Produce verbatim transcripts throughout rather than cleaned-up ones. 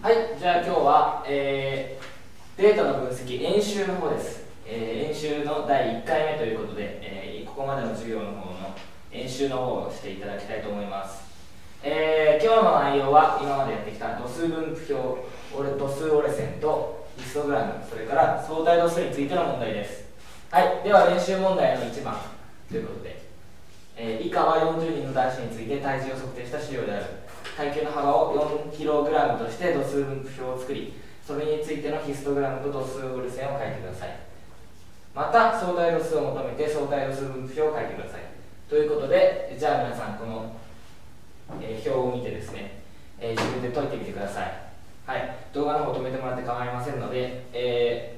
はい、じゃあ今日は、えー、データの分析演習の方です、えー、演習のだいいっかいめということで、えー、ここまでの授業の方の演習の方をしていただきたいと思います。えー、今日の内容は今までやってきた度数分布表、度数折れ線とヒストグラム、それから相対度数についての問題です。はい、では練習問題のいちばんということで、えー、以下はよんじゅうにんの男子について体重を測定した資料である。体型の幅を よんキログラム として度数分布表を作り、それについてのヒストグラムと度数折れ線を書いてください。また相対度数を求めて相対度数分布表を書いてください。ということで、じゃあ皆さんこの、えー、表を見てですね、えー、自分で解いてみてください。はい、動画の方を止めてもらって構いませんので、え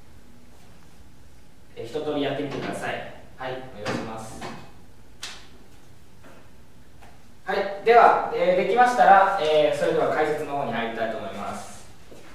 ーえー、一通りやってみてください。はい、お願いします。はい、では、えー、できましたら、えー、それでは解説の方に入りたいと思います。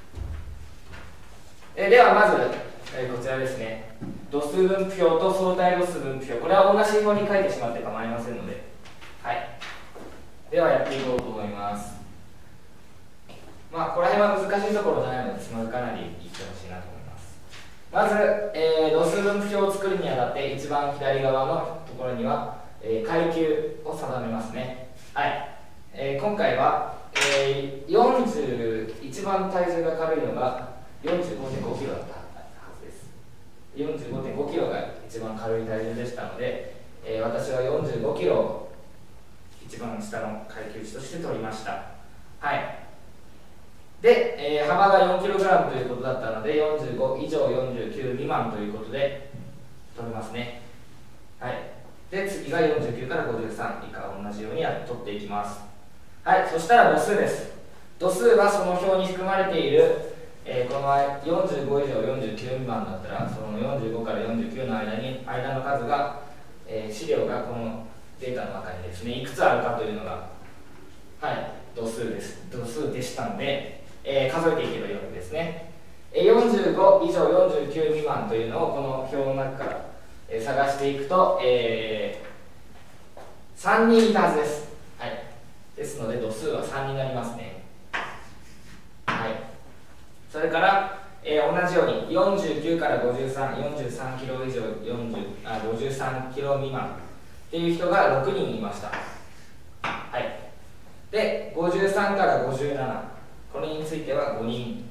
えー、ではまず、えー、こちらですね、度数分布表と相対度数分布表、これは同じ表に書いてしまって構いませんので、はい、ではやっていこうと思います。まあこの辺は難しいところじゃないので、つまずかないでいってほしいなと思います。まず、えー、度数分布表を作るにあたって一番左側のところには、えー、階級を定めますね。はい、えー、今回は、えー、よんじゅう一番体重が軽いのが よんじゅうごてんごキロだったはずです。よんじゅうごてんごキロが一番軽い体重でしたので、えー、私はよんじゅうごキロを一番下の階級値として取りました。はい。で、えー、幅が よんキログラム ということだったので、よんじゅうご以上よんじゅうきゅう未満ということで取りますね。はい。で、次がよんじゅうきゅうからごじゅうさん以下同じようにや取っていきます。はい、そしたら度数です。度数はその表に含まれている、えー、このよんじゅうご以上よんじゅうきゅう未満だったら、そのよんじゅうごからよんじゅうきゅうの間に間の数が、えー、資料がこのデータの中にですね、いくつあるかというのが、はい、度数です。度数でしたので、えー、数えていけばいいわけですね。えー、よんじゅうご以上よんじゅうきゅう未満というのをこの表の中からえー、探していくと、えー、さんにんいたはずです。はい、ですので度数はさんになりますね。はい、それから、えー、同じようによんじゅうきゅうからごじゅうさん、よんじゅうさんキロ以上よんじゅうあごじゅうさんキロ未満っていう人がろくにんいました。はい、でごじゅうさんからごじゅうなな、これについてはごにん、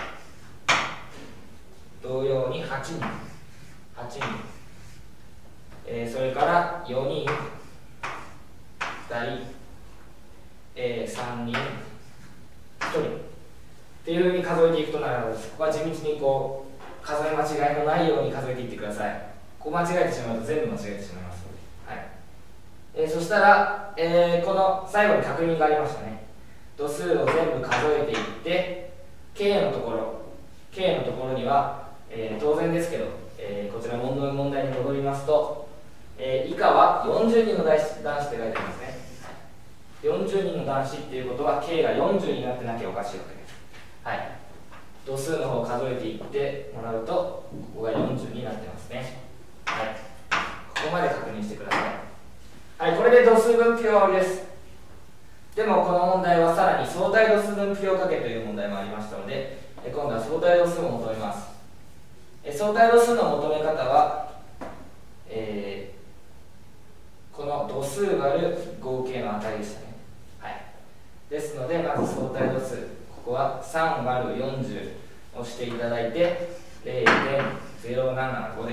同様にはちにん、はちにん、えー、それからよにん、ふたり、えー、さんにん、ひとりっていうふうに数えていくとなるので、ここは地道にこう数え間違いのないように数えていってください。ここ間違えてしまうと全部間違えてしまいますので、はい、えー、そしたら、えー、この最後に確認がありましたね。度数を全部数えていって K のところ K のところには、えー、当然ですけど、えー、こちら問題問題に戻りますと、えー、以下はよんじゅうにんの男子って書いてありますね。よんじゅうにんの男子っていうことは K がよんじゅうになってなきゃおかしいわけです。はい。度数の方を数えていってもらうと、ここがよんじゅうになってますね。はい。ここまで確認してください。はい、これで度数分布表は終わりです。でもこの問題はさらに相対度数分布表をかけという問題もありましたので、今度は相対度数を求めます。相対度数の求め方は、えーこの度数割る合計の値でしたね。はい、ですので、まず相対度数、ここはさん割るよんじゅうをしていただいて ゼロてんゼロななご です。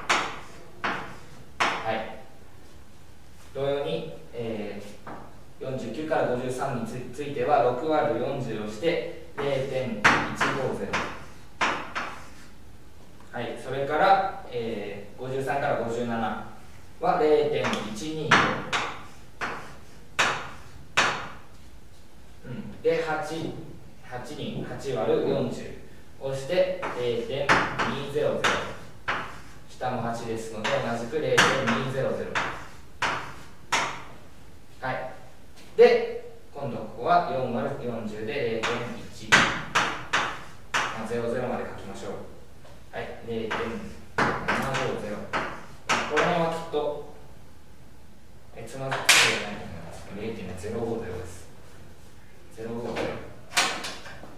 はい、同様に、えー、よんじゅうきゅうからごじゅうさんについてはろく割るよんじゅうをして ゼロてんいちごゼロ。はい、それから、えー、ごじゅうさんからごじゅうななは ゼロてんいちにご、うん、で はち, はちにんはち割るよんじゅうをして ゼロてんにひゃく、下もはちですので同じく ゼロてんにひゃく。 はい、で今度ここはよん割るよんじゅうで ゼロてんいち、まあ、ゼロゼロまで書きましょう。はい、ゼロてんななごゼロ。この辺はきっとえつまずくことじゃないと思います。ゼロてんゼロごゼロです。ゼロごゼロ。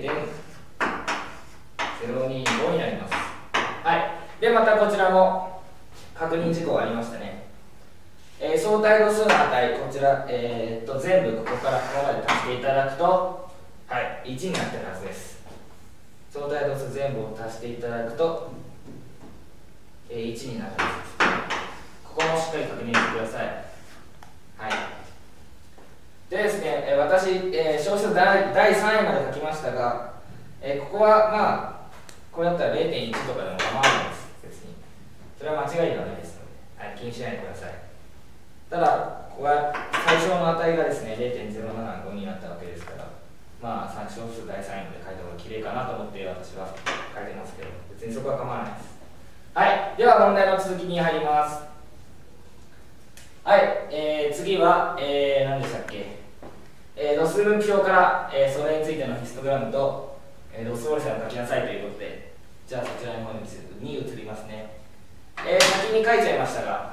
ゼロにじゅうごになります。はい。で、またこちらも確認事項がありましたね。えー、相対度数の値、こちら、えー、っと全部ここからここまで足していただくと、はい、いちになってるはずです。相対度数全部を足していただくと、えー、いちになるはずです。ここもしっかり確認してください。はい。でですね、えー、私、えー、小数だいさんいまで書きましたが、えー、ここはまあ、これだったら れいてんいち とかでも構わないです。別に。それは間違いではないですので、はい、気にしないでください。ただ、ここは最小の値がですね、れいてんゼロななご になったわけですから、まあ、小数だいさんいまで書いた方が綺麗かなと思って私は書いてますけど、別にそこは構わないです。はい、では問題の続きに入ります。はい、えー、次は、えー、何でしたっけ、えー、度数分布表から、えー、それについてのヒストグラムと、えー、度数折れ線を書きなさいということで、じゃあそちらの方に移りますね。えー、先に書いちゃいましたが、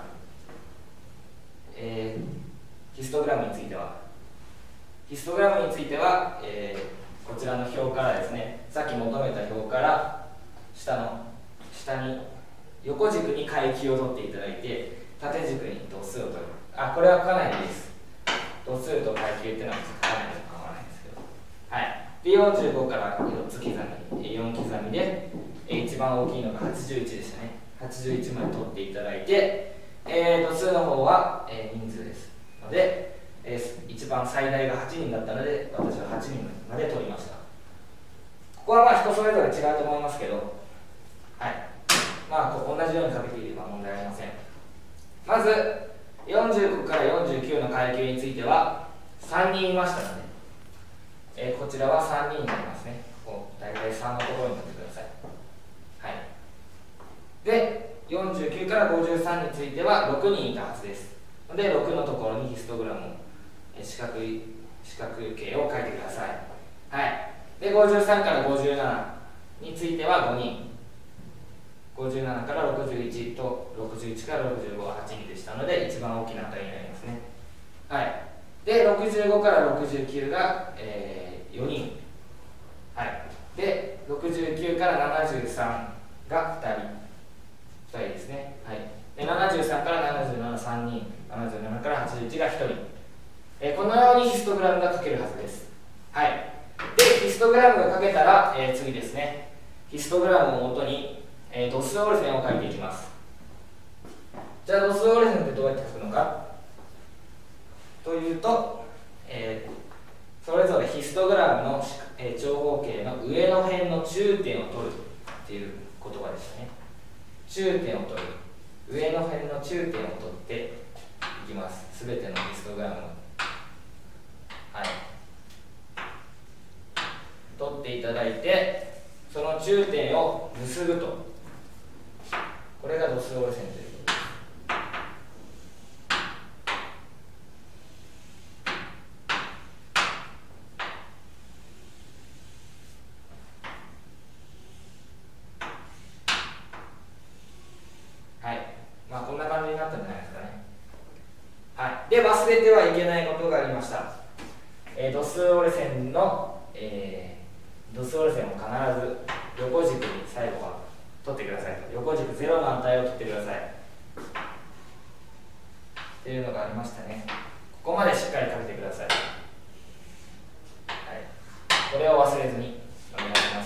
えー、ヒストグラムについては、ヒストグラムについては、えー、こちらの表からですね、さっき求めた表から下の下に横軸に階級を取っていただいて、縦軸に度数を取る。あ、これは書かないでいいです。度数と階級っていうのは書かないと構わないんですけど。はい。で、よんじゅうごからよっつ刻み、よん刻みで、一番大きいのがはちじゅういちでしたね。はちじゅういちまで取っていただいて、えー、度数の方は、えー、人数ですので、えー、一番最大がはちにんだったので、私ははちにんまで取りました。ここはまあ人それぞれ違うと思いますけど、はい。まあ、こう同じように書けていれば問題ありません。まず、よんじゅうごからよんじゅうきゅうの階級についてはさんにんいましたので、えー、こちらはさんにんになりますね。こう大体さんのところに書いてください。はい。で、よんじゅうきゅうからごじゅうさんについてはろくにんいたはずです。ので、ろくのところにヒストグラム、えー、四角い四角形を書いてください。はい。で、ごじゅうさんからごじゅうななについてはごにん。ごじゅうななからろくじゅういちとろくじゅういちからろくじゅうごははちにんでしたので、一番大きな値になりますね。はい。で、ろくじゅうごからろくじゅうきゅうが、えー、よにん。はい。で、ろくじゅうきゅうからななじゅうさんがふたり。ふたりですね。はい。で、ななじゅうさんからななじゅうなな、さんにん。ななじゅうななからはちじゅういちがひとり。えー、このようにヒストグラムが書けるはずです。はい。で、ヒストグラムが書けたら、えー、次ですね。ヒストグラムをもとに、えー、度数折れ線を書いていきます。じゃあ度数折れ線ってどうやって書くのかというと、えー、それぞれヒストグラムの、えー、長方形の上の辺の中点を取るっていう言葉でしたね。中点を取る。上の辺の中点を取っていきます。すべてのヒストグラムを。はい。取っていただいて、その中点を結ぶと。これが度数折れ線ということです。はい。まあこんな感じになったんじゃないですかね。はい。で、忘れてはいけないことがありました。えー、度数折れ線の、えー、度数折れ線を必ず横軸に最後は取ってくださいと。横軸ゼロの値を取ってくださいっていうのがありましたね。ここまでしっかり書いてください。はい、これを忘れずにお願いします。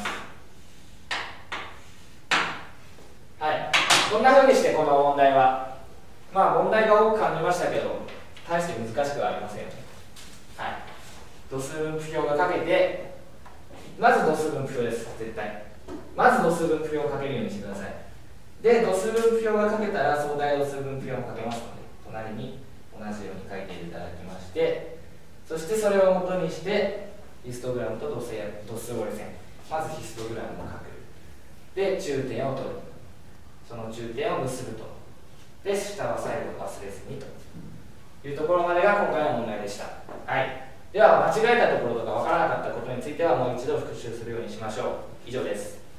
はい、こんな風にしてこの問題は、まあ問題が多く感じましたけど、大して難しくはありません。はい、度数分布表が書けて、まず度数分布表です、絶対。まず度数分布表を書けるようにしてください。で、度数分布表が書けたら相対度数分布表も書けますので、隣に同じように書いていただきまして、そしてそれを元にしてヒストグラムと度数や度数折れ線、まずヒストグラムを書く。で、中点を取る。その中点を結ぶと。で、下は最後忘れずにというところまでが今回の問題でした。はい。では、間違えたところとか分からなかったことについてはもう一度復習するようにしましょう。以上です。